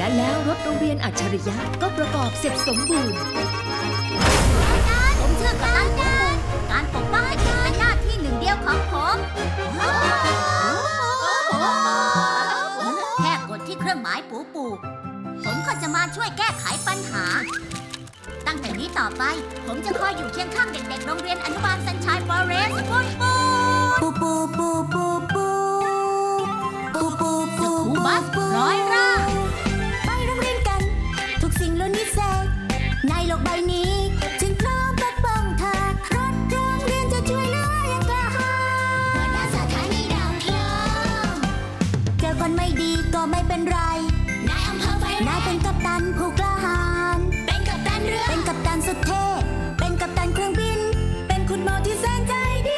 และแล้วรถโรงเรียนอัจฉริยะก็ประกอบเสร็จสมบูรณ์ผมชื่อกัปตันปูการปกป้องให้เป็นหน้าที่หนึ่งเดียวของผมแค่กดที่เครื่องหมายปูผมก็จะมาช่วยแก้ไขปัญหาตั้งแต่นี้ต่อไปผมจะคอยอยู่เคียงข้างเด็กๆโรงเรียนอนุบาลซันชัยฟอเรสต์ปูบัสร้อยร่างไปโรงเรียนกันทุกสิ่งล้วนวิเศษในโลกใบนี้จึงพร้อมปกป้องเธอรถโรงเรียนจะช่วยเหลืออย่างกล้าหาญหัวหน้าสถานีดาวเทียมเจอคนไม่ดีก็ไม่เป็นไรนายอำเภอไฟนายเป็นกัปตันผู้กล้าหาญเป็นกัปตันเรือเป็นกัปตันสุดเท่เป็นกัปตันเครื่องบินเป็นคุณหมอที่แสนใจดี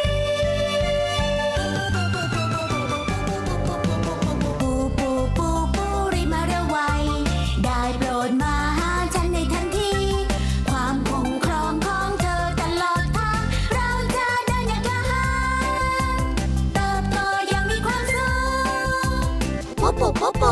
รีบมาเร็วไวได้โปรดมาหาฉันในทันทีความคุ้มครองของเธอตลอดทางเราจะเดินอย่างกล้าหาญเติบโตอย่างมีความสุข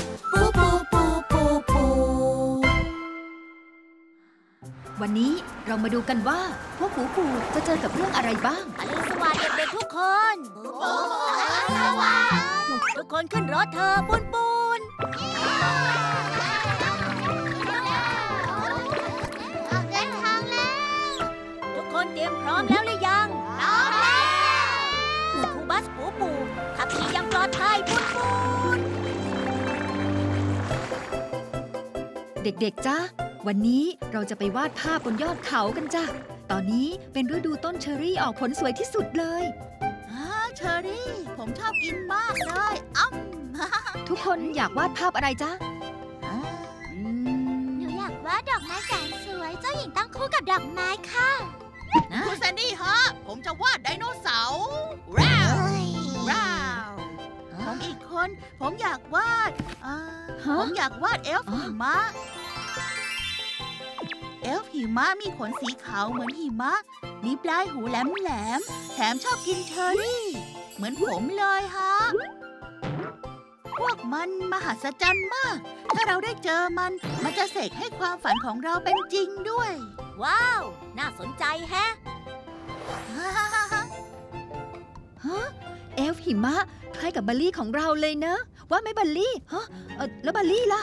วันนี้เรามาดูกันว่าพวกปู่จะเจอกับเรื่องอะไรบ้างอรุณสวัสดิ์เด็กๆทุกคนทุกคนขึ้นรถเธอปูนออกเดินทางแล้วทุกคนเตรียมพร้อมแล้วหรือยังพร้อมแล้วครูบัสปูขับขี่อย่างปลอดภัยปูนเด็กๆจ้าวันนี้เราจะไปวาดภาพบนยอดเขากันจ้ะตอนนี้เป็นฤดูต้นเชอรี่ออกผลสวยที่สุดเลยเชอรี่ผมชอบกินมากเลยทุกคนอยากวาดภาพอะไรจ๊ะหนูอยากวาดดอกไม้แสนสวยเจ้าหญิงตั้งคู่กับดอกไม้ค่ะคุณแซนดี้ฮะผมจะวาดไดโนเสาร์ว้าวผมอีกคนผมอยากวาดเอลฟ์หิมะเอลฟ์หิมะมีขนสีขาวเหมือนหิมะมีปลายหูแหลมแถมชอบกินเชอร์รี่เหมือนผมเลยฮะพวกมันมหัศจรรย์มากถ้าเราได้เจอมันจะเสกให้ความฝันของเราเป็นจริงด้วยว้าวน่าสนใจแฮะเอลฟ์หิมะคล้ายกับบัลลี่ของเราเลยเนอะว่าไหมบัลลี่แล้วบัลลี่ล่ะ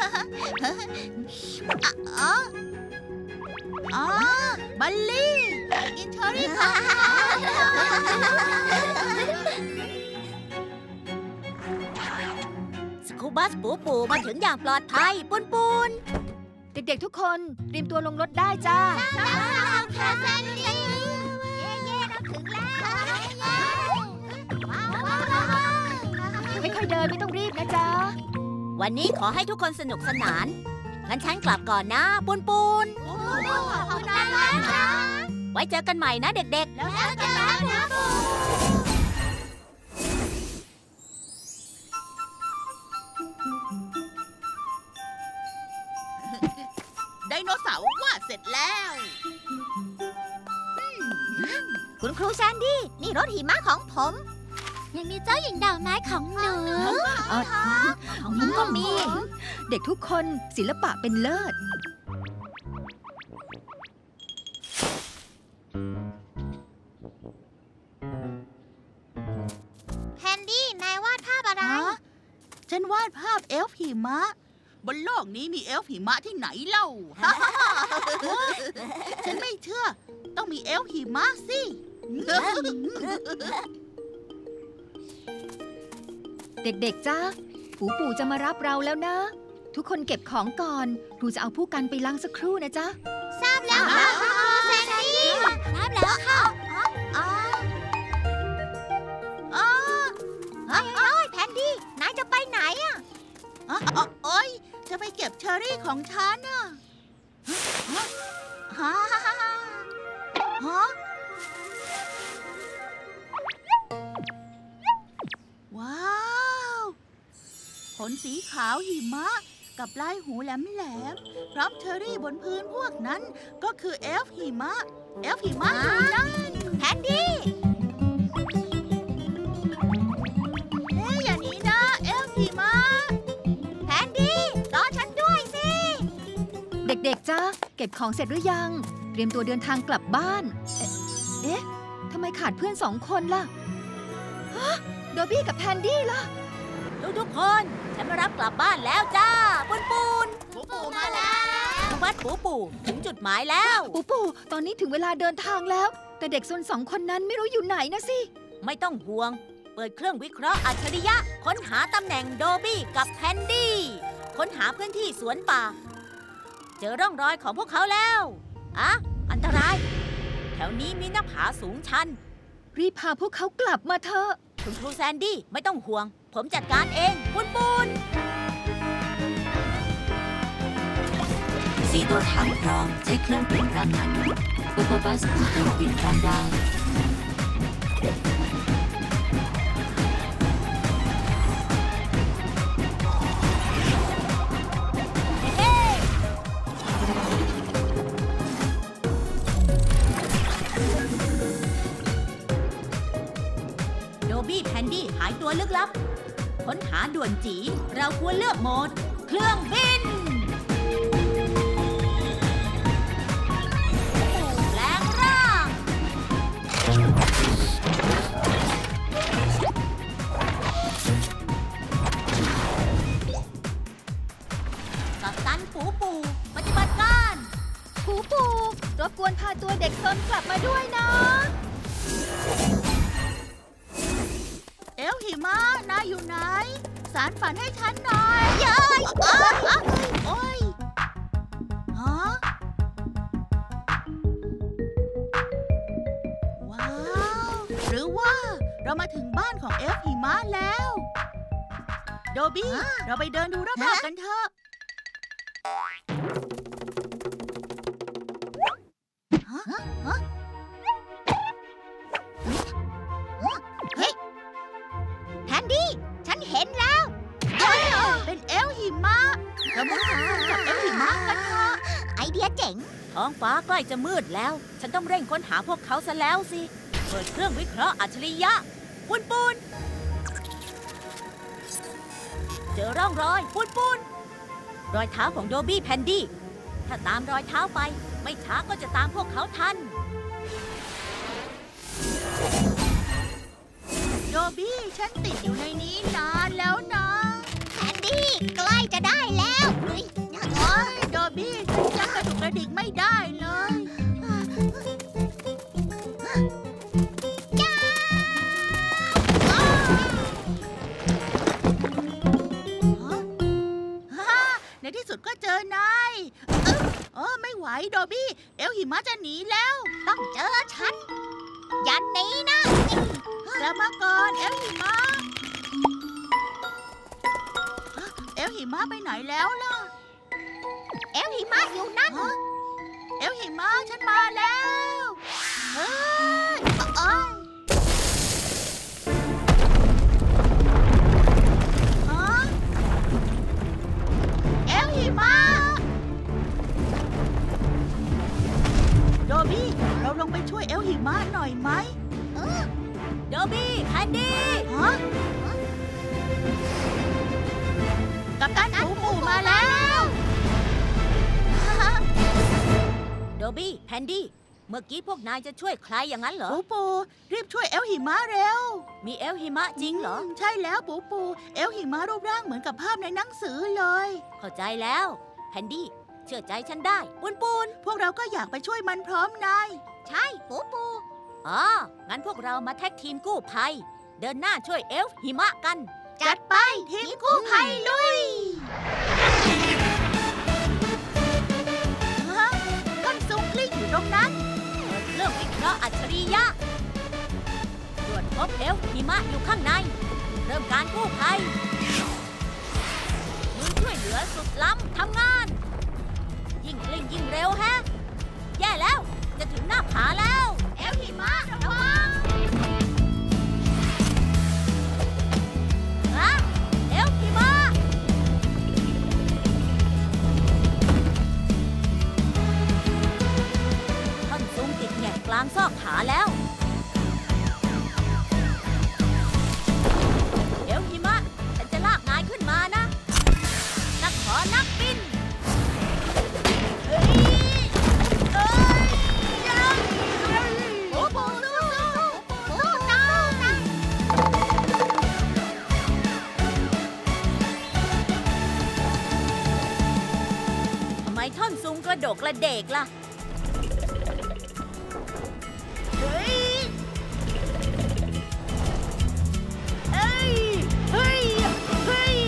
บัลลี่กินเชอร์รี่ค่ะสกูบัสปูมาถึงอย่างปลอดภัยปูนเด็กๆทุกคนเตรียมตัวลงรถได้จ้าไม่ค่อยเดินไม่ต้องรีบนะจ๊ะวันนี้ขอให้ทุกคนสนุกสนานงั้นฉันกลับก่อนนะปูนขอบคุณนะไว้เจอกันใหม่นะเด็กๆแล้วเจอกันนะไดโนเสาร์วาดเสร็จแล้วคุณครูแซนดี้นี่รถหิมะของผมยังมีเจ้าหญิงดาวไม้ของหนูของผมก็มีเด็กทุกคนศิลปะเป็นเลิศแคนดี้นายวาดภาพอะไรฉันวาดภาพเอลฟ์หิมะบนโลกนี้มีเอลฟ์หิมะที่ไหนเล่า ฉันไม่เชื่อต้องมีเอลฟ์หิมะสิเด็กๆจ้าปู่จะมารับเราแล้วนะทุกคนเก็บของก่อนครูจะเอาผู้กันไปล้างสักครู่นะจ๊ะทราบแล้วค่ะแซนดี้ทราบแล้วค่ะแพนดี้นายจะไปไหนอ่ะจะไปเก็บเชอร์รี่ของฉันน่ะว้าวขนสีขาวหิมะกับลายหูแหลมพร้อมเชอร์รี่บนพื้นพวกนั้นก็คือเอลฟ์หิมะอยู่นั่นแพนดี้อย่างนี้นะเอลฟ์หิมะแพนดี้รอฉันเก็บของเสร็จหรือยังเตรียมตัวเดินทางกลับบ้านเอ๊ะทำไมขาดเพื่อน2 คนล่ะฮะโดบี้กับแพนดี้ล่ะทุกคนฉันมารับกลับบ้านแล้วจ้าปูนปูมาแล้ววัดปูถึงจุดหมายแล้วปูตอนนี้ถึงเวลาเดินทางแล้วแต่เด็กซน2 คนนั้นไม่รู้อยู่ไหนนะสิไม่ต้องห่วงเปิดเครื่องวิเคราะห์อัจฉริยะค้นหาตำแหน่งโดบี้กับแพนดี้ค้นหาพื้นที่สวนป่าเจอร่องรอยของพวกเขาแล้วอันตรายแถวนี้มีหน้าผาสูงชันรีบพาพวกเขากลับมาเถอะคุณครูแซนดี้ไม่ต้องห่วงผมจัดการเองปูน 4 ตัวถังพร้อมใช้เครื่องบินรับงานอุปบัสเครื่องบินพร้อมได้โดบี้แพนดี้หายตัวลึกลับค้นหาด่วนจีเราควรเลือกโหมดเครื่องบินแปลงร่างกัปตันปูปฏิบัติการปูรบกวนพาตัวเด็กซนกลับมาด้วยนะเอลหิมะนายอยู่ไหนสารฝันให้ฉันหน่อยเย้ยโอ้ยฮะว้าวหรือว่าเรามาถึงบ้านของเอลหิมะแล้วโดบี้เราไปเดินดูรอบๆกันเถอะเรามาหากับเอลหิมะกันเถอะไอเดียเจ๋งท้องฟ้าใกล้จะมืดแล้วฉันต้องเร่งค้นหาพวกเขาซะแล้วสิเปิดเครื่องวิเคราะห์อัจฉริยะปูนเจอร่องรอยปูนรอยเท้าของโดบี้แพนดี้ถ้าตามรอยเท้าไปไม่ช้าก็จะตามพวกเขาทันโดบี้ฉันติดอยู่ในนี้นานแล้วนะแพนดี้ใกล้จะได้แล้วโดบี้ฉันยังกระดุกกระดิกไม่ได้เลยในที่สุดก็เจอนายไม่ไหวโดบี้เอลหิมะจะหนีแล้วต้องเจอฉันยันนี้นะกลับมาก่อนเอลหิมะเอลหิมะไปไหนแล้วล่ะเอลหิมะอยู่นั่นเอลหิมะฉันมาแล้วเฮ้ยเอลหิมะโดบี้เราลงไปช่วยเอลหิมะหน่อยไหมโดบี้แพนดี้กัปตันปูมาแล้วโดบี้แพนดี้เมื่อกี้พวกนายจะช่วยใครอย่างนั้นเหรอปูรีบช่วยเอลหิมะเร็วมีเอลหิมะจริงเหรอใช่แล้วปูเอลหิมะรูปร่างเหมือนกับภาพในหนังสือเลยเข้าใจแล้วแพนดี้เชื่อใจฉันได้ปูนพวกเราก็อยากไปช่วยมันพร้อมนายใช่ปูงั้นพวกเรามาแท็กทีมกู้ภัยเดินหน้าช่วยเอลหิมะกันจัดไปทีมกู้ภัยลุยก้อนซุงกลิ้งอยู่ตรงนั้นเปิดเครื่องวิเคราะห์อัจฉริยะตรวจพบเอลหิมะอยู่ข้างในเริ่มการกู้ภัยมือช่วยเหลือสุดล้ำทำงานยิ่งกลิ้งยิ่งเร็วแฮะแย่แล้วจะถึงหน้าผาแล้วเอลหิมะระวังเอลหิมะท่อนซุงติดแงกกลางซอกขาแล้วเอลหิมะฉันจะลากนายขึ้นมานะนักบินเฮ้ยโดกกระเดกล่ะเฮ้ยเฮ้ยเฮ้ยเฮ้ย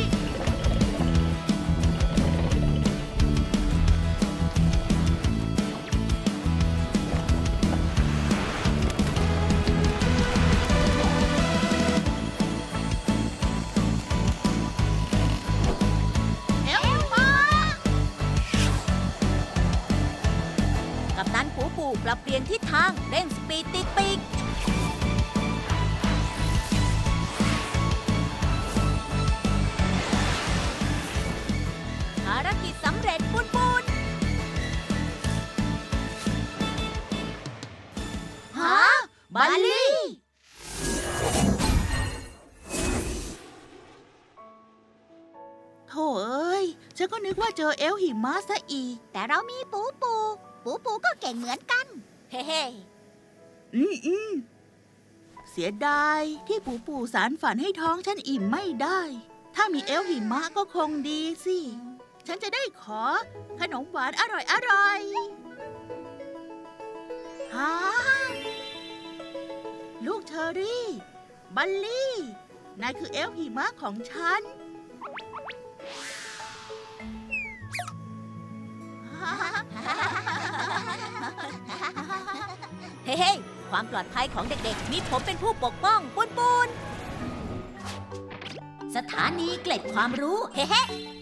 กัปตันปูปูปรับเปลี่ยนทิศทางเร่งสปีดติดปีกภารกิจสำเร็จปุนปุนฮะบัลลี่โธ่เอ้ยฉันก็นึกว่าเจอเอลหิมะซะอีกแต่เรามีปูปูก็เก่งเหมือนกันเฮ้เสียดายที่ปู่สารฝันให้ท้องฉันอิ่มไม่ได้ ถ้ามีเอลหิมะก็คงดีสิ ฉันจะได้ขอขนมหวานอร่อยฮะลูกเชอรี่ บัลลี่ นายคือเอลหิมะของฉันเฮ้ ความปลอดภัยของเด็กๆมีผมเป็นผู้ปกป้องปุนปุนสถานีเกล็ดความรู้เฮ้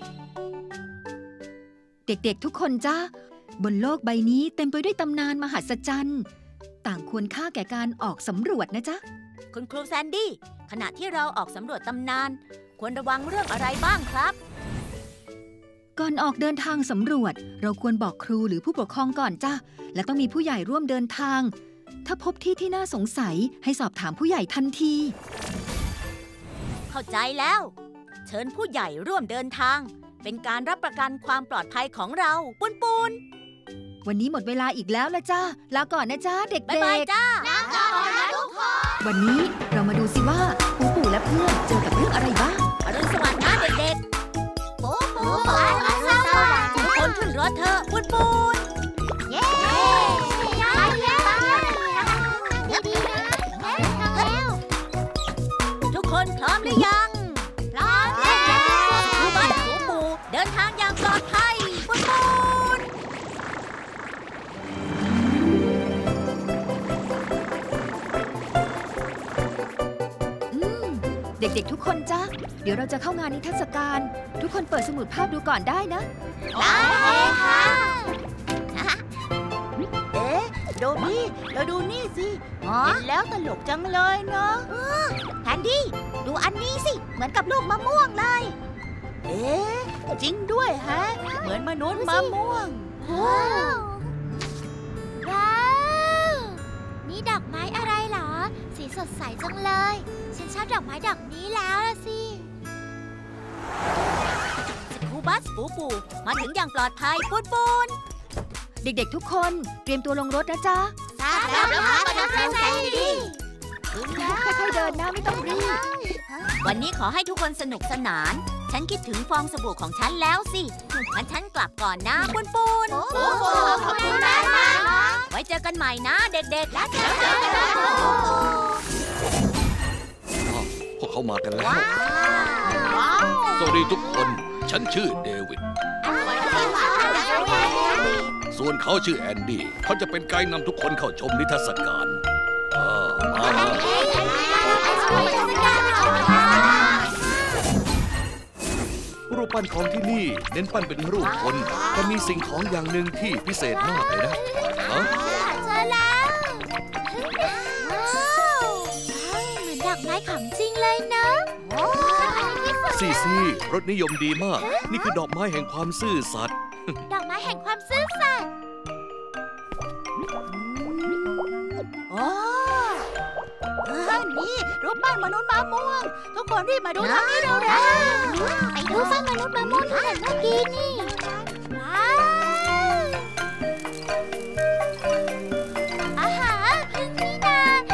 เด็กๆทุกคนจ้าบนโลกใบนี้เต็มไปด้วยตำนานมหัศจรรย์ต่างควรค่าแก่การออกสำรวจนะจ๊ะคุณครูแซนดี้ขณะที่เราออกสำรวจตำนานควรระวังเรื่องอะไรบ้างครับก่อนออกเดินทางสำรวจเราควรบอกครูหรือผู้ปกครองก่อนจ้ะและต้องมีผู้ใหญ่ร่วมเดินทางถ้าพบที่น่าสงสัยให้สอบถามผู้ใหญ่ทันทีเข้าใจแล้วเชิญผู้ใหญ่ร่วมเดินทางเป็นการรับประกันความปลอดภัยของเราปุนปุนวันนี้หมดเวลาอีกแล้วละจ้าลาก่อนนะจ้าเด็กๆบ๊ายบายจ้าวันนี้เรามาดูสิว่าปู่และเพื่อนเจอกับเรื่องอะไรบ้างอรุณสวัสดิ์นะเด็กๆปู่อรุณสวัสดิ์ทุกคนขึ้นรถเถอะปุนปุนเย้ทุกคนพร้อมหรือยังพร้อมแล้วครูบัสปู่เดินทางอย่างปลอดภัยปุนปุนเด็กๆทุกคนจ้าเดี๋ยวเราจะเข้างานนิทรรศการทุกคนเปิดสมุดภาพดูก่อนได้นะได้ค่ะโดบี้เราดูนี่สิเห็นแล้วตลกจังเลยเนาะแพนดี้ดูอันนี้สิเหมือนกับลูกมะม่วงเลยจริงด้วยฮะเหมือนมนุษย์มะม่วงว้าวนี่ดอกไม้อะไรเหรอสีสดใสจังเลยฉันชอบดอกไม้ดอกนี้แล้วล่ะสิครูบัสปู่มาถึงอย่างปลอดภัยปุนปุนเด็กๆทุกคนเตรียมตัวลงรถนะจ๊ะทราบแล้วค่ะดร.แซนดี้ค่อยๆเดินนะไม่ต้องรีบวันนี้ขอให้ทุกคนสนุกสนานฉันคิดถึงฟองสบู่ของฉันแล้วสิงั้นฉันกลับก่อนนะปุนปุนขอบคุณมากไว้เจอกันใหม่นะเด็กๆและเจอกันพวกเขามากันแล้วสวัสดีทุกคนฉันชื่อเดวิดส่วนเขาชื่อแอนดี้เขาจะเป็นไกด์นำทุกคนเข้าชมนิทรรศการมารูปปั้นของที่นี่เน้นปั้นเป็นรูปคนแต่มีสิ่งของอย่างหนึ่งที่พิเศษมากเลยนะเจอแล้วเหมือนดอกไม้ของจริงเลยเนอะซีรสนิยมดีมากนี่คือดอกไม้แห่งความซื่อสัตย์ดอกไม้แห่งความซื่อสัตย์นี่รูปปั้นมนุษย์มะม่วงทุกคนรีบมาดูทางนี้เร็วไปดูปั้นมนุษย์มะม่วงที่เห็นเมื่อกี้นี่ว้าวอาหารนี่นะ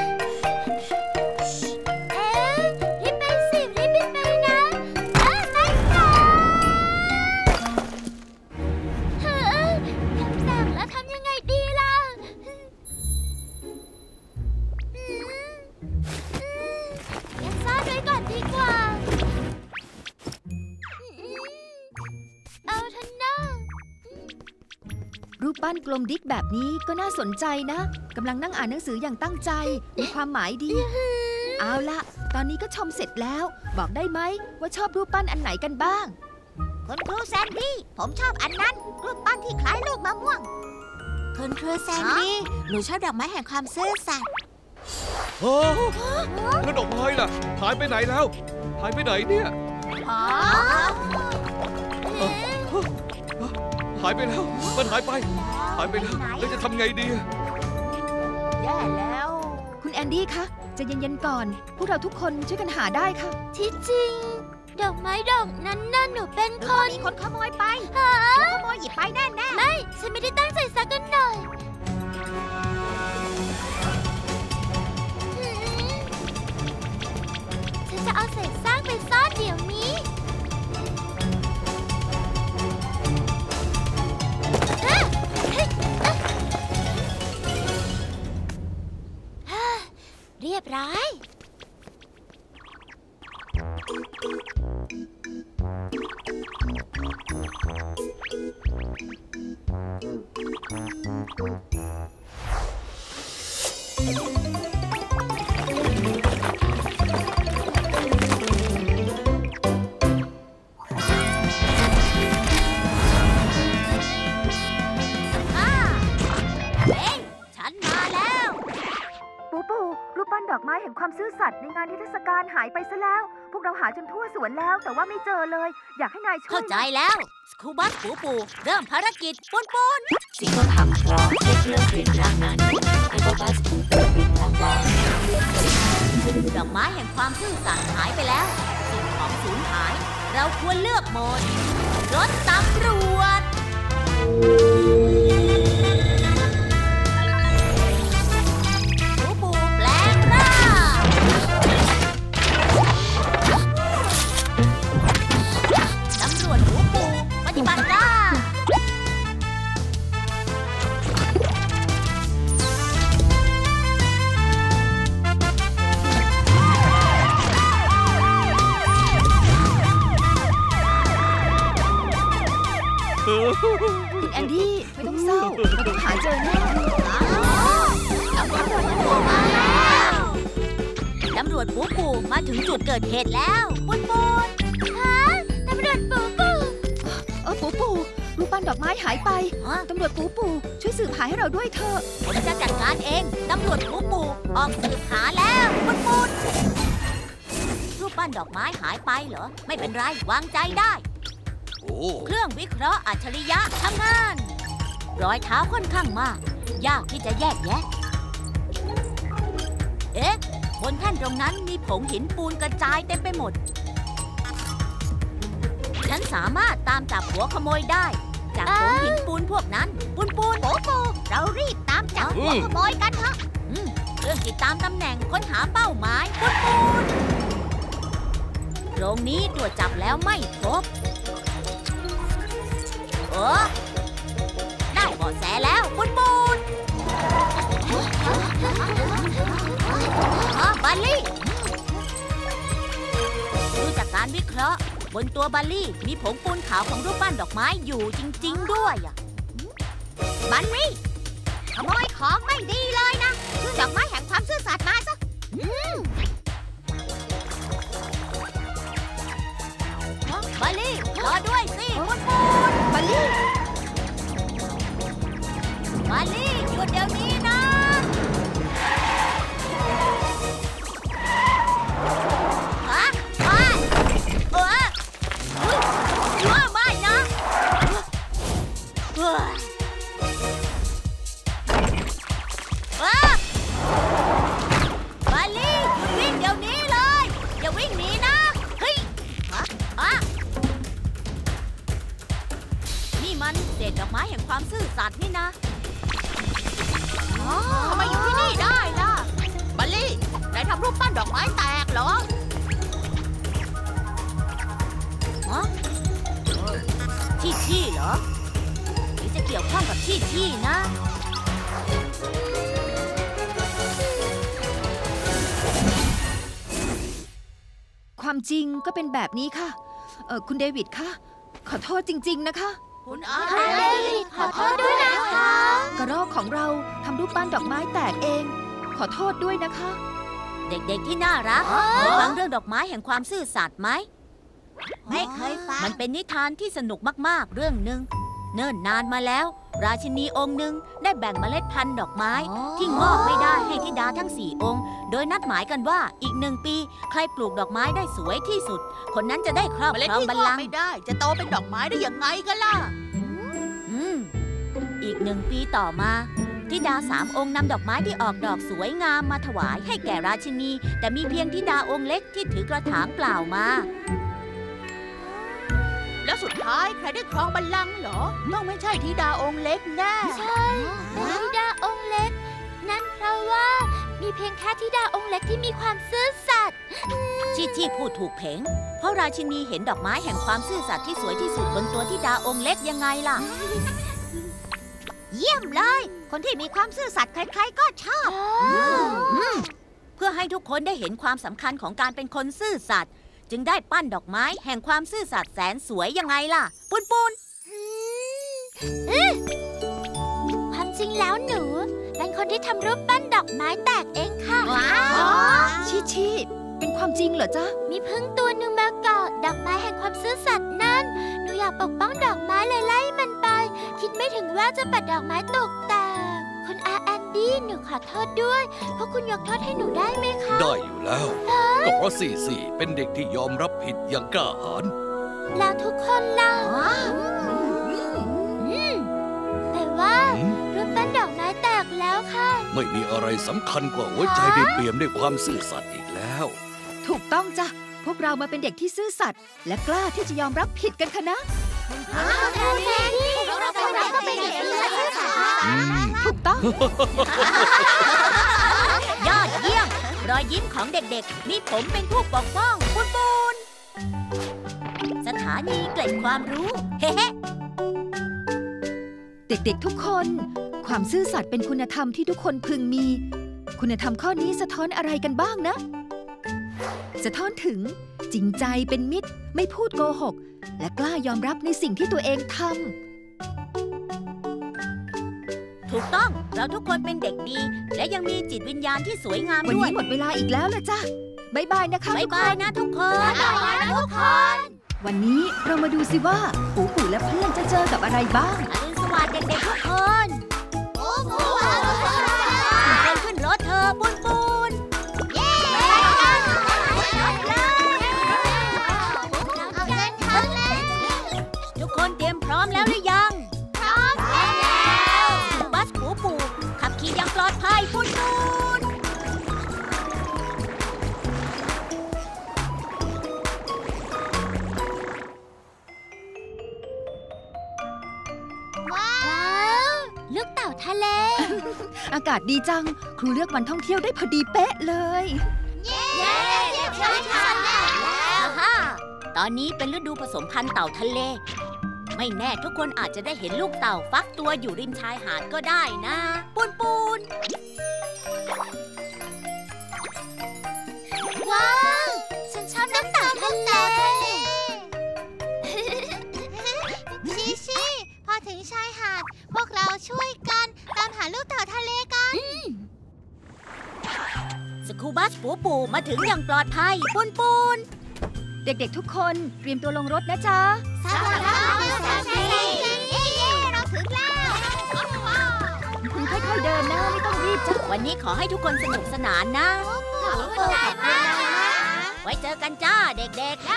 รีบไปสิรีบบินไปนะไม่ต่อทำใจรูปปั้นกลมดิ๊กแบบนี้ก็น่าสนใจนะกำลังนั่งอ่านหนังสืออย่างตั้งใจมีความหมายดี เอาละตอนนี้ก็ชมเสร็จแล้วบอกได้ไหมว่าชอบรูปปั้นอันไหนกันบ้างคุณครูแซนดี้ผมชอบอันนั้นรูปปั้นที่คล้ายลูกมะม่วงคุณครูแซนดี้หนูชอบดอกไม้แห่งความซื่อสัตย์เฮ้ยแล้วดอกไม้ล่ะหายไปไหนแล้วหายไปไหนเนี่ยหายไปแล้วมันหายไปแล้วจะทำไงดีแย่แล้วคุณแอนดี้คะใจะเย็นๆก่อน พวกเราทุกคนช่วยกันหาได้ค่ะที่จริงดอกไม้ดอกนั้นน่ะหนูเป็นคนมีคนขโมยไปขโมยหยิบไปแน่ไม่ฉันไม่ได้ตั้งใจสักกันหน่อยฉันจะเอาเศษซากไปซ่อนเดี๋ยวนี้เรียบร้อยฉันมาแล้วปูปูรูปปั้นดอกไม้แห่งความซื่อสัตย์ในงานนิทรรศการหายไปซะแล้ว พวกเราหาจนทั่วสวนแล้วแต่ว่าไม่เจอเลย อยากให้นายช่วยเข้าใจแล้วสกูบัสปูปูเริ่มภารกิจปุนสิ่งที่ทำเพราะได้เครื่องบินพลังงานไอ้บัสเครื่องบินพลังงานดอกไม้แห่งความซื่อสัตย์หายไปแล้วสิ่งของสูญหาย เราควรเลือกโหมดรถตำรวจปูปูแปลงร่างตำรวจปูปูปฏิบัติการคุณแอนดี้ไม่ต้องเศร้าเราต้องหาเจอแน่ตำรวจปูปูมาถึงจุดเกิดเหตุแล้วปุนตำรวจปูปูปูปูรูปปั้นดอกไม้หายไปตำรวจปูปูช่วยสืบหาให้เราด้วยเถอะผมจะจัดการเองตำรวจปูปูออกสืบหาแล้วปุนรูปปั้นดอกไม้หายไปเหรอไม่เป็นไรวางใจได้โอ้เครื่องวิเคราะห์อัจฉริยะทำงาน รอยเท้าค่อนข้างมากยากที่จะแยกแยะเอ๊ะบนแท่นตรงนั้นมีผงหินปูนกระจายเต็มไปหมดฉันสามารถตามจับหัวขโมยได้จากผงหินปูนพวกนั้นปูนปูเรารีบตามจับหัวขโมยกันเถอะเครื่องติดตามตำแหน่งค้นหาเป้าหมายปูนตรงนี้ตรวจจับแล้วไม่พบได้เบาะแสแล้วปูนบัลลี่ดูจากการวิเคราะห์บนตัวบัลลี่มีผงปูนขาวของรูปปั้นดอกไม้อยู่จริงๆด้วยบัลลี่ขโมยของไม่ดีเลยนะคือดอกไม้แห่งความซื่อสัตย์มาซะบัลลี่รอด้วยสิปูนบัลลี่บัลลี่หยุดเดี๋ยวนี้นะไม่นะบัลลี่หยุดวิ่งเดี๋ยวนี้เลยอย่าวิ่งหนีนะเฮ้ยนี่มันเศษดอกไม้แห่งความซื่อสัตย์นี่นะทำไมอยู่ที่นี่ได้ล่ะบัลลี่นายทำรูปปั้นดอกไม้แตกเหรอที่เหรอหรือจะเกี่ยวข้องกับที่นะความจริงก็เป็นแบบนี้ค่ะคุณเดวิดคะขอโทษจริงๆนะคะคุณอาขอโทษด้วยนะคะกระรอกของเราทำรูปปั้นดอกไม้แตกเอง ขอโทษด้วยนะคะเด็กๆที่น่ารักเคยฟังเรื่องดอกไม้แห่งความซื่อสัตย์ไหมไม่เคยฟังมันเป็นนิทานที่สนุกมากๆเรื่องหนึ่งเนิ่นนานมาแล้ว ราชินีองค์หนึ่งได้แบ่งเมล็ดพันธุ์ดอกไม้ที่งอกไม่ได้ให้ธิดาทั้ง4 องค์ โดยนัดหมายกันว่าอีก1 ปีใครปลูกดอกไม้ได้สวยที่สุด คนนั้นจะได้ครอบเมล็ดครองที่บัลงอลักงก์ไม่ได้ จะโตเป็นดอกไม้ได้ยังไงกันล่ะอีก1 ปีต่อมาธิดา3 องค์นำดอกไม้ที่ออกดอกสวยงามมาถวายให้แก่ราชินี แต่มีเพียงธิดาองค์เล็กที่ถือกระถางเปล่ามาแล้วสุดท้ายใครได้ครองบัลลังก์เหรอ ต้องไม่ใช่ธิดาองค์เล็กแน่ใช่เป็นธิดาองค์เล็ก นั่นเพราะว่ามีเพียงแค่ธิดาองค์เล็กที่มีความซื่อสัตย์ชีพูดถูกเผงเพราะราชินีเห็นดอกไม้แห่งความซื่อสัตย์ที่สวยที่สุดบนตัวธิดาองค์เล็กยังไงล่ะเยี่ยมเลย คนที่มีความซื่อสัตย์ใครๆก็ชอบเพื่อให้ทุกคนได้เห็นความสำคัญของการเป็นคนซื่อสัตย์จึงได้ปั้นดอกไม้แห่งความซื่อสัตย์แสนสวยยังไงล่ะ ปุนปุนความจริงแล้วหนูเป็นคนที่ทำรูปปั้นดอกไม้แตกเองค่ะชิเป็นความจริงเหรอจ๊ะมีพึ่งตัวหนึ่งมาเกาะดอกไม้แห่งความซื่อสัตย์นั่น หนูอยากปกป้องดอกไม้เลยไล่มันไป คิดไม่ถึงว่าจะปัดดอกไม้ตกแตกคุณอาแอนดี้หนูขอโทษด้วยพวกคุณยกโทษให้หนูได้ไหมคะได้อยู่แล้ว ก็เพราะสี่เป็นเด็กที่ยอมรับผิดอย่างกล้าหาญแล้วทุกคนล่ะแต่ว่ารูปปั้นดอกไม้แตกแล้วค่ะไม่มีอะไรสำคัญกว่าหัวใจได้เปี่ยมด้วยความซื่อสัตย์อีกแล้วถูกต้องจ้ะ พวกเรามาเป็นเด็กที่ซื่อสัตย์และกล้าที่จะยอมรับผิดกันค่ะนะ ถูกต้องยอดเยี่ยม รอยยิ้มของเด็กๆมีผมเป็นผู้ปกป้องปุนปุนสถานีเกล็ดความรู้เฮ้เด็กๆทุกคน ความซื่อสัตย์เป็นคุณธรรมที่ทุกคนพึงมี คุณธรรมข้อนี้สะท้อนอะไรกันบ้างนะ สะท้อนถึงจริงใจเป็นมิตรไม่พูดโกหก และกล้ายอมรับในสิ่งที่ตัวเองทำถูกต้องเราทุกคนเป็นเด็กดี และยังมีจิตวิญญาณที่สวยงามวันด้วยนี้หมดเวลาอีกแล้วล่ะจ้ะบ๊ายบายนะคะบ๊ายทุกคบายนนะทุกคนวันนี้เรามาดูสิว่าปู่และเพื่อนจะเจอกับอะไรบ้างอรุณสวัสดิ์เด็กๆทุกคนขึ้นรถเธอปุนปุนทุกคนเตรียมพร้อมแล้วหรือยัง พร้อมแล้วบัสปู่ขับขี่อย่างปลอดภัยปุนปุนว้าวลูกเต่าทะเลอากาศดีจัง ครูเลือกวันท่องเที่ยวได้พอดีเป๊ะเลยตอนนี้เป็นฤดูผสมพันธุ์เต่าทะเล ไม่แน่ทุกคนอาจจะได้เห็นลูกเต่าฟักตัวอยู่ริมชายหาดก็ได้นะปูนปูนว้าว ฉันชอบน้ำเต่าทะเลชิพอถึงชายหาด พวกเราช่วยกันตามหาลูกเต่าทะเลกันสกูบัสปู่มาถึงอย่างปลอดภัยปูนปูนเด็กๆทุกคนเตรียมตัวลงรถนะจ๊ะสวัสดีเราถึงแล้วค่อยๆเดินนะไม่ต้องรีบจ้ะวันนี้ขอให้ทุกคนสนุกสนานนะขอบคุณมากนะไว้เจอกันจ้าเด็กๆ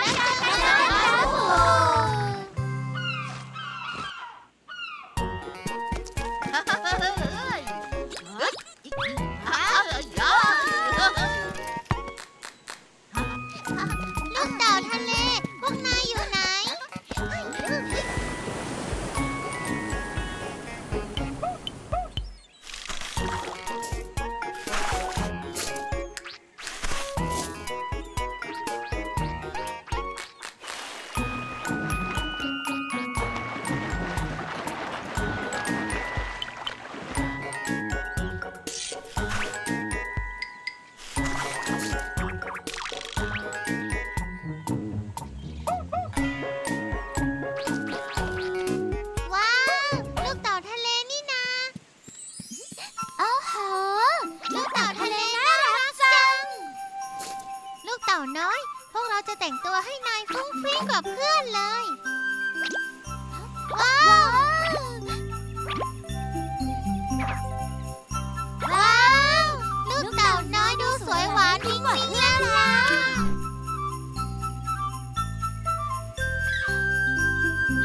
ลูกเต่าทะเล พวกนายอยู่ไหน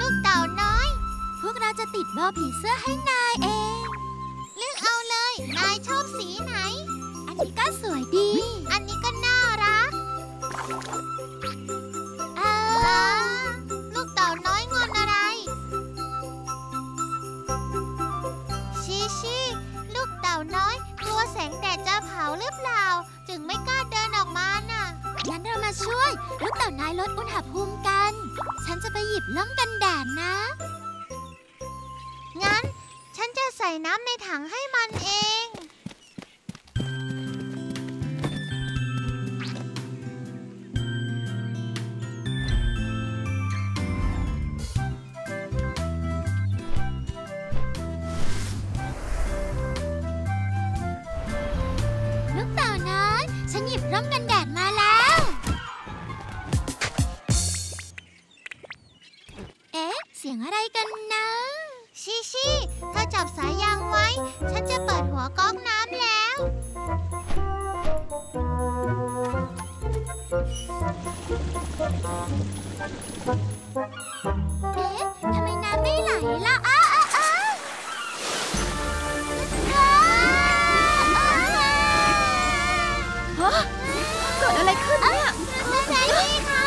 ลูกเต่าน้อยพวกเราจะติดโบผีเสื้อให้นายเองเลือกเอาเลย นายชอบสีไหนอันนี้ก็สวยดีอันนี้ก็น่ารักลูกเต่าน้อยงอนอะไร ชิลูกเต่าน้อยกลัวแสงแดดจะเผาหรือเปล่า จึงไม่กล้าเดินออกมาน่ะงั้นเรามาช่วยลูกเต่าน้อยลดอุณหภูมิกัน ฉันจะไปหยิบล่มกันแดดนะงั้นฉันจะใส่น้ำในถังให้มันเองลูกเต่าน้อยฉันหยิบร่มกันแดดมาแล้ว เอ๊ะ เสียงอะไรกันนะชิถ้าจับสายยางไว้ ฉันจะเปิดหัวก๊อกน้ำแล้วเอ๊ะ ทำไมน้ำไม่ไหลล่ะฮะเกิดอะไรขึ้นเนี่ยคุณแซนดี้คะ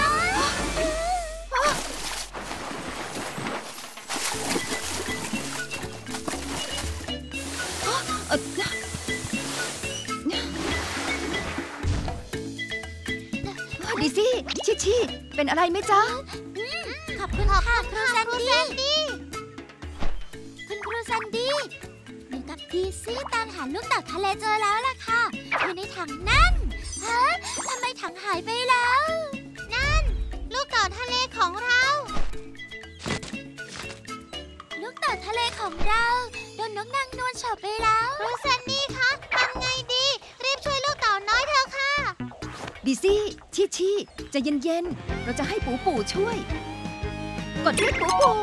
ดิซี่ชิเป็นอะไรไหมจ๊ะขอบคุณค่ะครูแซนดี้ คุณครูแซนดี้หนูกับดีซี่ตามหาลูกเต่าทะเลเจอแล้วล่ะค่ะ อยู่ในถังนั่นฮะทำไมถังหายไปแล้วนั่น ลูกเต่าทะเลของเราลูกเต่าทะเลของเราโดนนกนางนวลฉกไปแล้วครูแซนดี้คะทำไงดี รีบช่วยลูกเต่าน้อยเถอะค่ะดิซี่ชิใจเย็นๆเราจะให้ปูช่วย กดเรียกปู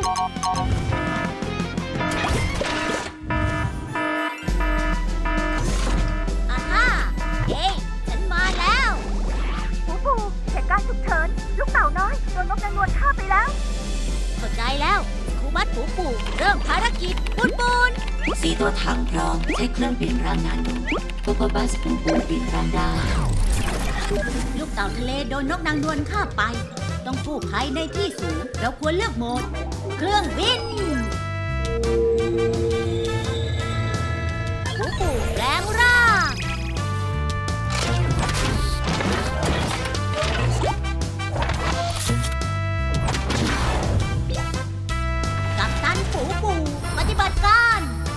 อาฮ่าเฮ้ยฉันมาแล้วปูเหตุการณ์ฉุกเฉินลูกเต่าน้อยโดนนกนางนวลฆ่าไปแล้วเข้าใจแล้วครูมัดปูเริ่มภารกิจปูน 4 ตัวถังพร้อมใช้เครื่องบินรางนาโนโปโปบัสปูบินรางได้ลูกเต่าทะเลโดนนกนางนวลฆ่าไป ต้องกู้ภัยในที่สูงเราควรเลือกโหมด เครื่องบินปูแปลงร่างกัปตันปูปฏิบัติการ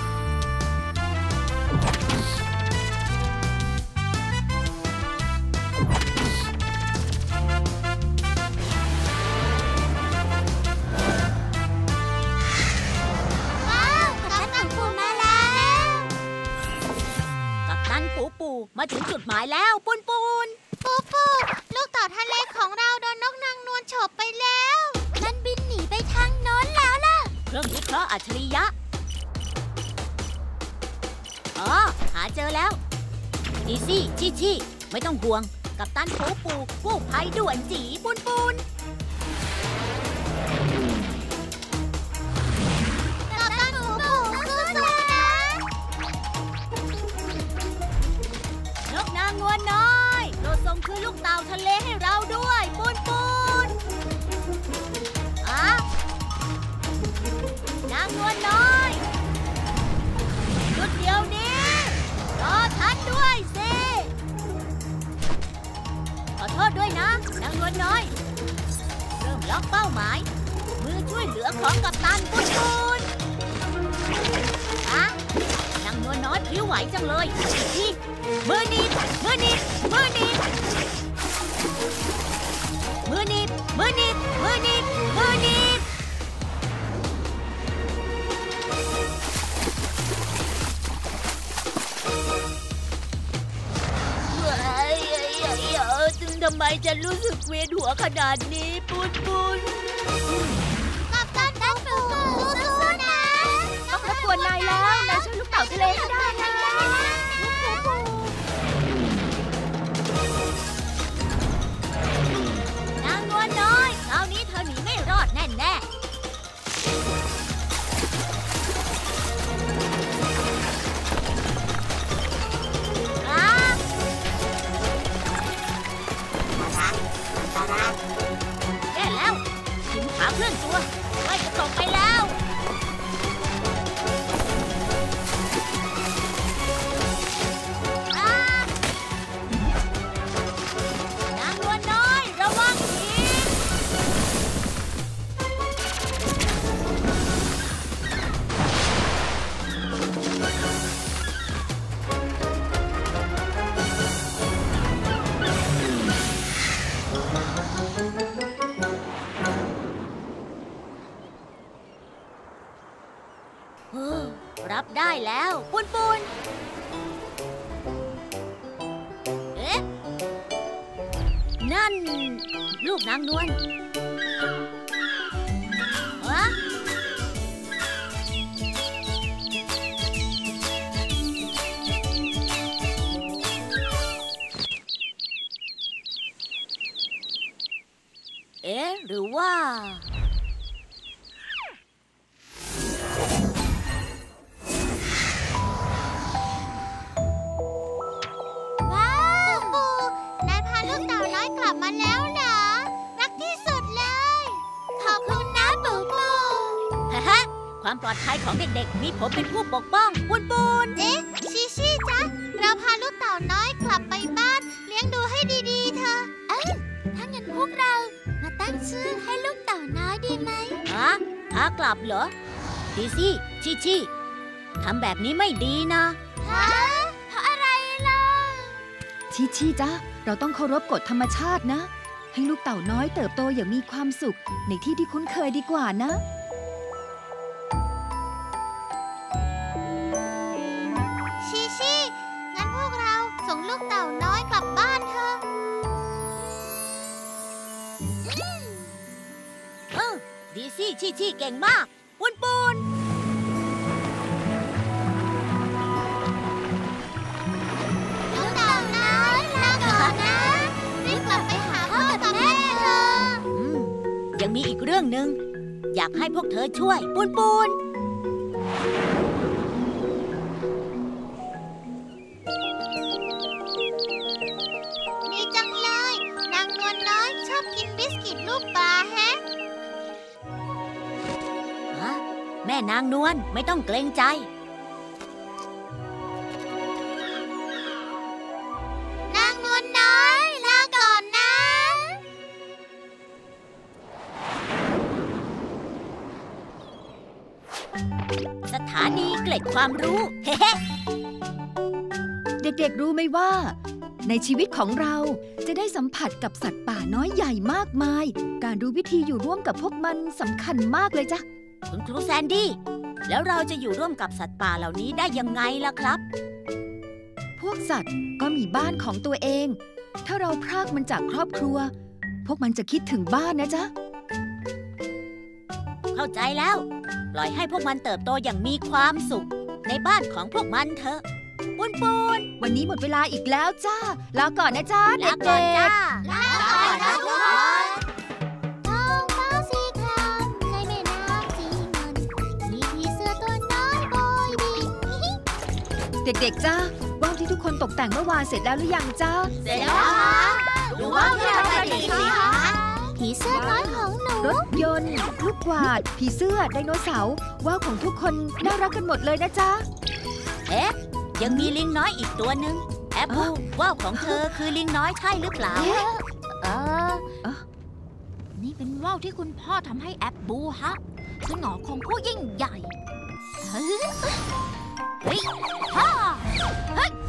ว้าวกัปตันปูมาแล้วกัปตันปูมาถึงจุดหมายแล้วปูนปูลูกเต่าทะเลของเราโดนนกนางนวลฉกไปแล้วมันบินหนีไปทางโน้นแล้วล่ะเครื่องวิเคราะห์อัจฉริยะ อ๋อ หาเจอแล้วดีซี่ชิไม่ต้องห่วง กัปตันปูกู้ภัยด่วนจีปูนกัปตันปูสู้ๆนะนกนางนวลน้อยโปรดส่งคืนลูกเต่าทะเลให้เราด้วยปูนอ่ะนางนวลน้อยหยุดเดี๋ยวนี้รอทันด้วยสิขอโทษด้วยนะนางนวลน้อย เริ่มล็อกเป้าหมาย มือช่วยเหลือของกัปตันปูนอะนางนวลน้อยพลิ้วไหวจังเลยอีกทีมือหนีบมือหนีบมือหนีบมือหนีบมือหนีบมือหนีบมือหนีบทำไมจะรู้สึกเวียนหัวขนาดนี้ปูนกัปตันปูสู้ๆนะต้องรบกวนนายแล้วนายช่วยลูกเต่าทะเลให้ได้นะนางนวลน้อยคราวนี้เธอหนีไม่รอดแน่เคลื่อนตัวใกล้จะตกไปแล้วนางนวลน้อยระวังทีรับได้แล้วปุนปุนเอ๊ะนั่นลูกนางนวลฮะเอ๊ะหรือว่าความปลอดภัยของเด็กๆมีผมเป็นผู้ปกป้องปุนปุนเอ๊ะชิจ๊ะเราพาลูกเต่าน้อยกลับไปบ้านเลี้ยงดูให้ดีๆเถอะถ้างั้นพวกเรามาตั้งชื่อให้ลูกเต่าน้อยดีไหมฮะพากลับเหรอดีสิชิทำแบบนี้ไม่ดีนะฮะเพราะอะไรล่ะชิจ๊ะเราต้องเคารพกฎธรรมชาตินะให้ลูกเต่าน้อยเติบโตอย่างมีความสุขในที่ที่คุ้นเคยดีกว่านะงั้นพวกเราส่งลูกเต่าน้อยกลับบ้านเถอะดีสิชิเก่งมากปุนลูกเต่าน้อยลาก่อนนะรีบกลับไปหาพ่อกับแม่เถอะยังมีอีกเรื่องหนึ่งอยากให้พวกเธอช่วยปุนดีจังเลยนางนวลน้อยชอบกินบิสกิตลูกปลาแฮะแม่นางนวลไม่ต้องเกรงใจนางนวลน้อยลาก่อนนะสถานีเกล็ดความรู้เฮ้เด็กๆรู้ไหมว่าในชีวิตของเราจะได้สัมผัสกับสัตว์ป่าน้อยใหญ่มากมายการรู้วิธีอยู่ร่วมกับพวกมันสำคัญมากเลยจ้ะคุณครูแซนดี้แล้วเราจะอยู่ร่วมกับสัตว์ป่าเหล่านี้ได้ยังไงล่ะครับพวกสัตว์ก็มีบ้านของตัวเองถ้าเราพรากมันจากครอบครัวพวกมันจะคิดถึงบ้านนะจ๊ะเข้าใจแล้วปล่อยให้พวกมันเติบโตอย่างมีความสุขในบ้านของพวกมันเถอะปุนวันนี้หมดเวลาอีกแล้วจ้าลาก่อนนะจ้าเด็กๆลาก่อนจ้าลาก่อนนะทุกคนท้องฟ้าสีครามในแม่น้ำสีเงินมีผีเสื้อตัวน้อยโบยบินเด็กๆจ้าว่าวที่ทุกคนตกแต่งเมื่อวานเสร็จแล้วหรือยังจ้าเสร็จแล้วดูว่าวที่เราประดิษฐ์สิคะผีเสื้อน้อยของหนูรถยนต์ลูกกวาดผีเสื้อไดโนเสาร์ว่าวของทุกคนน่ารักกันหมดเลยนะจ๊ะเอ๊ะยังมีลิงน้อยอีกตัวหนึ่งแอปบูว่าวของเธอคือลิงน้อยใช่หรือเปล่านี่เป็นว่าวที่คุณพ่อทำให้แอปบูฮะสนอของผู้ยิ่งใหญ่เฮ้ยฮ่าเฮ้ย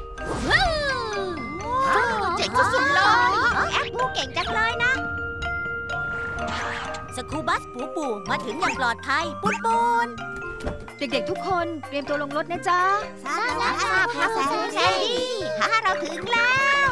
เจ๋งสุดๆเลยแอปบูเก่งจังเลยนะสกูบัสปูมาถึงอย่างปลอดภัยปุนเด็กๆทุกคนเตรียมตัวลงรถนะจ๊ะทราบแล้วค่ะพ่อแซนดี้เราถึงแล้ว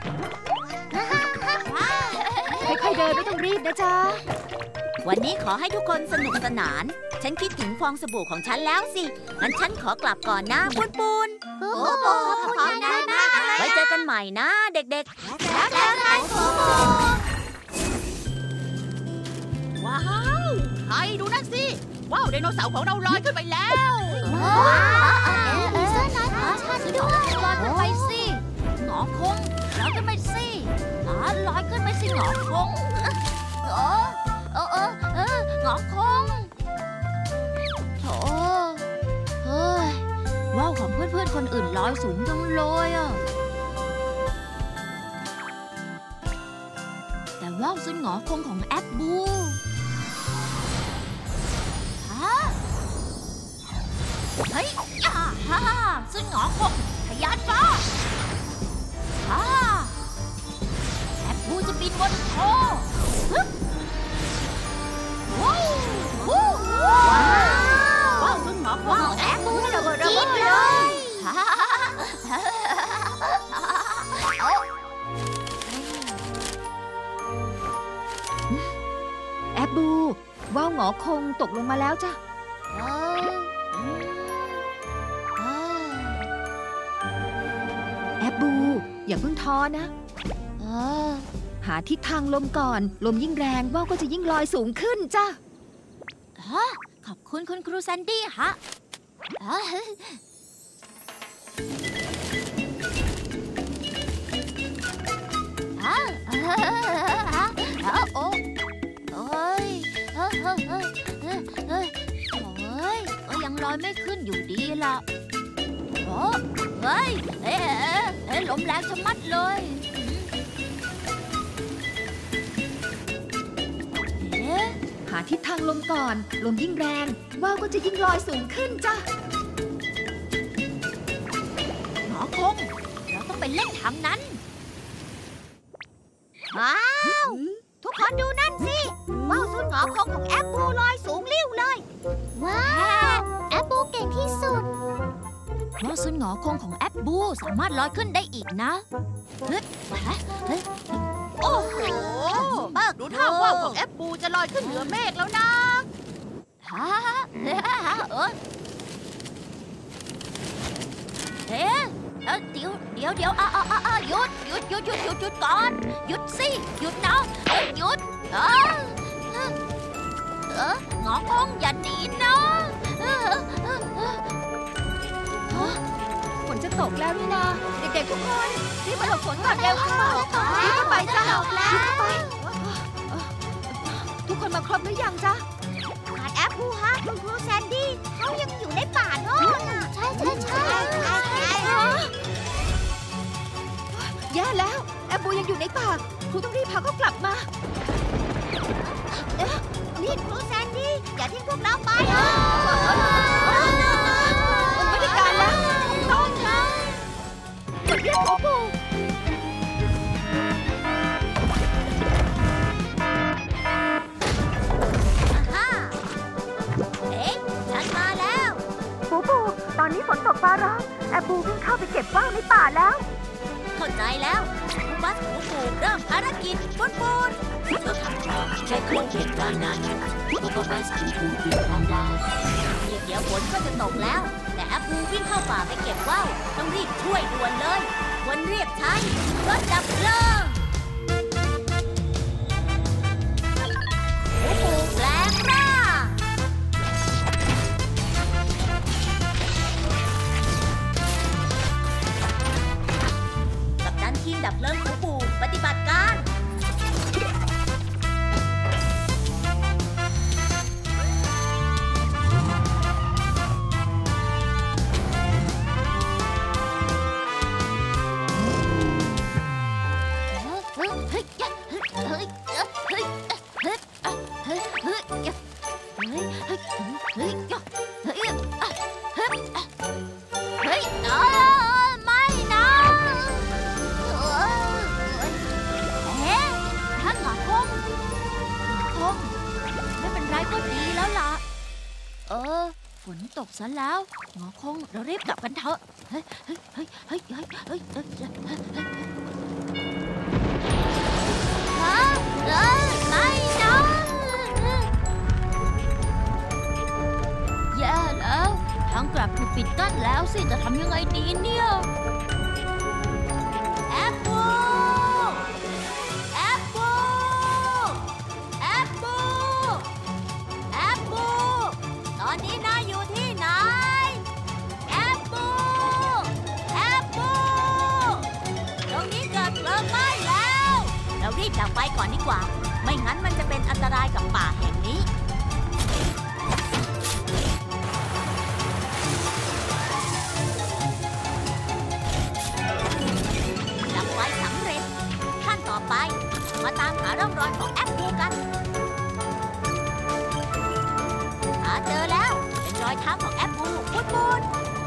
ค่อยๆเดินไม่ต้องรีบนะจ๊ะวันนี้ขอให้ทุกคนสนุกสนานฉันคิดถึงฟองสบู่ของฉันแล้วสิงั้นฉันขอกลับก่อนนะปุนขอบคุณมากไว้เจอกันใหม่นะเด็กๆแล้วกันว้าวใครดูนั่นสิว้าวไดโนเสาร์ของเราลอยขึ้นไปแล้วผีเสื้อน้อยของฉันด้วยลอยขึ้นไปสิหงอคงลอยขึ้นไปสิลอยขึ้นไปสิหงอคงอื่นลอยสูงจังเลยอ่ะแต่ว่าวซึ่งหงอคงของแอปบูเฮ้ยย่าฮ่าซึ่งหงอคงทะยานฟ้าแอปบูจะบินบนโถว้าวซึ่งหงอคงของแอปบูระเบิดเลยแอบบูว่าวหงอคงตกลงมาแล้วจ้ะแอบบูอย่าเพิ่งท้อนะหาทิศทางลมก่อนลมยิ่งแรงว่าวก็จะยิ่งลอยสูงขึ้นจ้ะขอบคุณคุณครูแซนดี้ฮะโอ้ยก็ยังลอยไม่ขึ้นอยู่ดีล่ะเฮ้ยลมแรงชะมัดเลยหาทิศทางลมก่อนลมยิ่งแรงว่าวก็จะยิ่งลอยสูงขึ้นจ้ะหงอคงเราต้องไปเล่นทางนั้นว้าวทุกคนดูนั่นสิว่าวสุดหงอคงของแอปบูลอยสูงลิ่วเลยว้าวแอปบูเก่งที่สุดว่าวสุดหงอคงของแอปบูสามารถลอยขึ้นได้อีกนะโอ้โหดูท่าว่าวของแอปบูจะลอยขึ้นเหนือเมฆแล้วนะเดี๋ยวหยุดก่อนหยุดสิหยุดนะหยุดหงอคงอย่าหนีนะฝนจะตกแล้วนี่นะเด็กๆทุกคนรีบมาหลบฝนก่อนเร็วเข้ารีบเข้าไปจ้ะทุกคนมาครบหรือยังจ๊ะขาดแอปบูฮะคุณครูแซนดี้เขายังอยู่ในป่าโน่นน่ะใช่แย่แล้วแอปบูยังอยู่ในป่าครูต้องรีบพาเขากลับมานี่ครูแซนดี้อย่าทิ้งพวกเราไปไม่ได้การแล้วต้องนะกดเรียกพ่อปู่ฉันมาแล้วปู่ตอนนี้ฝนตกฟ้าร้องแอปบูวิ่งเข้าไปเก็บว่าวในป่าแล้วเข้าใจแล้วผู้บัสหูปู่เริ่มภารกิจปูนใช้เครื่องเขียนการนั้นผู้บัสหูปู่บินความได้เดี๋ยวฝนก็จะตกแล้วแต่แอปปูวิ่งเข้าป่าไปเก็บว่าวต้องรีบช่วยด่วนเลยควรเรียกใช้รถดับเพลิงหูปู่แปลงร่างกัปตันทีมดับเพลิงหูปู่ปฏิบัติการฝนตกซะแล้วหงอคงเรารีบกลับกันเถอะไม่นะแย่แล้วทางกลับถูกปิดกั้นแล้วสิจะทำยังไงดีเนี่ยแอปบูแอปบูแอปบูแอปบูตอนนี้นายอยู่ที่ไหนแอปบูแอปบูตรงนี้เกิดเพลิงไหม้แล้วเรารีบดับไฟก่อนดีกว่าไม่งั้นมันจะเป็นอันตรายกับป่าแห่งนี้เจอแล้วเป็นรอยเท้าของแอปบูปุน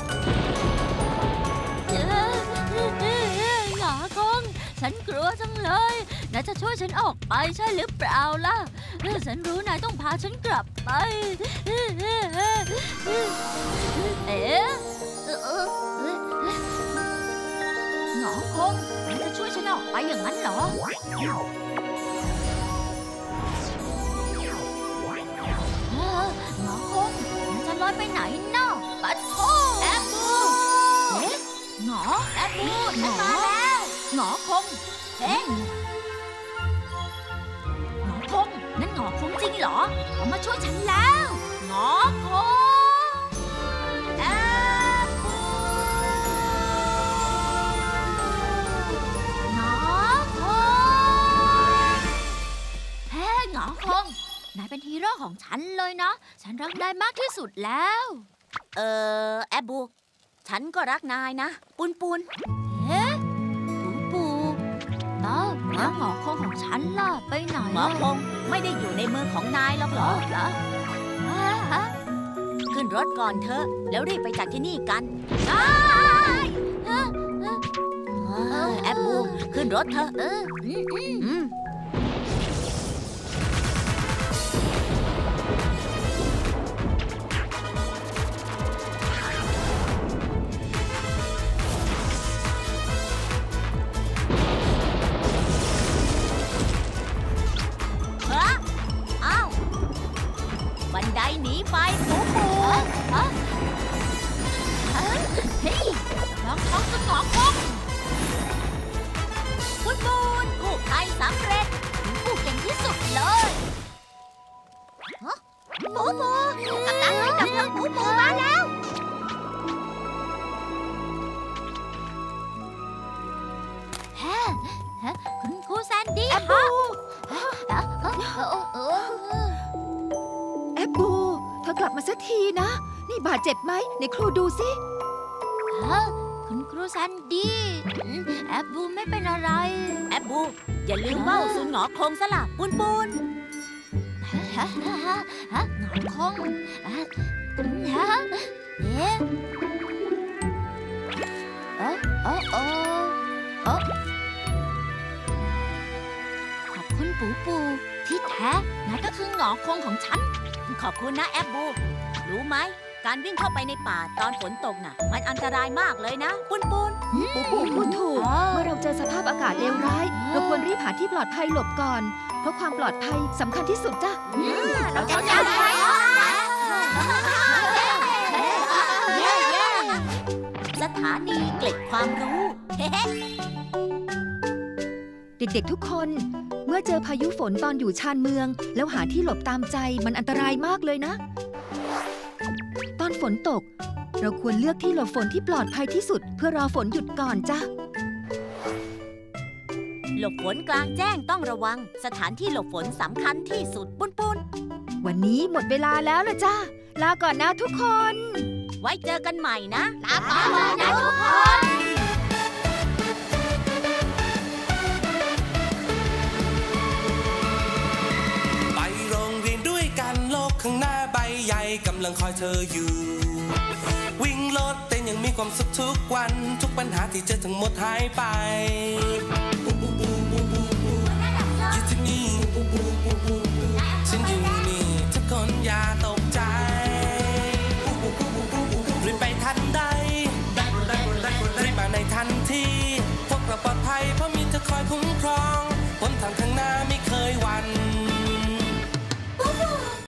หงอคงฉันกลัวจังเลยนายจะช่วยฉันออกไปใช่หรือเปล่าล่ะฉันรู้นายต้องพาฉันกลับไปหงอคงนายจะช่วยฉันออกไปอย่างนั้นเหรอหงอคงนายจะลอยไปไหนน่ะปัดโธ่แอปบูหงอแอปบูฉันมาแล้วหงอคงเฮ้หงอคงนั่นหงอคงจริงเหรอเขามาช่วยฉันแล้วหงอคงแอปบูหงอคงเฮ้หงอคงนายเป็นฮีโร่ของฉันเลยนะฉันรักนายมากที่สุดแล้วแอปบูฉันก็รักนายนะปุนปูแล้วหงอคงของฉันล่ะไปไหนหงอคงไม่ได้อยู่ในมือของนายหรอกเหรอขึ้นรถก่อนเถอะแล้วรีบไปจากที่นี่กันแอปบูขึ้นรถเถอะบันไดหนีไฟปูเฮ้ยลองท้องสงอคงปุนกู้ภัยสำเร็จกู้เก่งที่สุดเลยปูกับตันรถดับเพลิงปูมาแล้วคุณครูแซนดี้แอปบูเธอกลับมาสักทีนะนี่บาดเจ็บไหมในครูดูสิคุณครูแซนดี้แอปบูไม่เป็นอะไรแอปบูอย่าลืมว่าวซุนหงอคงซะล่ะปุนหงอคงขอบคุณปูที่แท้นายก็คือหงอคงของฉันขอบคุณนะแอปบูรู้ไหมการวิ่งเข้าไปในป่าตอนฝนตกน่ะมันอันตรายมากเลยนะปุนปูพูดถูกเมื่อเราเจอสภาพอากาศเลวร้ายเราควรรีบหาที่ปลอดภัยหลบก่อนเพราะความปลอดภัยสำคัญที่สุดจ้ะเราจะได้สถานีเกล็ดความรู้เด็กๆทุกคนเมื่อเจอพายุฝนตอนอยู่ชานเมืองแล้วหาที่หลบตามใจมันอันตรายมากเลยนะตอนฝนตกเราควรเลือกที่หลบฝนที่ปลอดภัยที่สุดเพื่อรอฝนหยุดก่อนจ้ะหลบฝนกลางแจ้งต้องระวังสถานที่หลบฝนสำคัญที่สุดปุนวันนี้หมดเวลาแล้วล่ะจ้ะลาก่อนนะทุกคนไว้เจอกันใหม่นะลาก่อนนะทุกคนข้างหน้าใบใหญ่กำลังคอยเธออยู่วิ่งรถเต้นยังมีความสุขทุกวันทุกปัญหาที่เจอทั้งหมดหายไปอยู่ที่นี่ฉันอยู่นี่ทุกคนอย่าตกใจรีบไปทันใดรีบมาในทันทีพวกเราปลอดภัยเพราะมีเธอคอยคุ้มครองหนทางข้างหน้าไม่เคยหวั่น